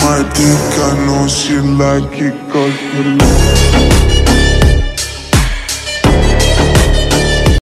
my dick, I know she like it 'cause you look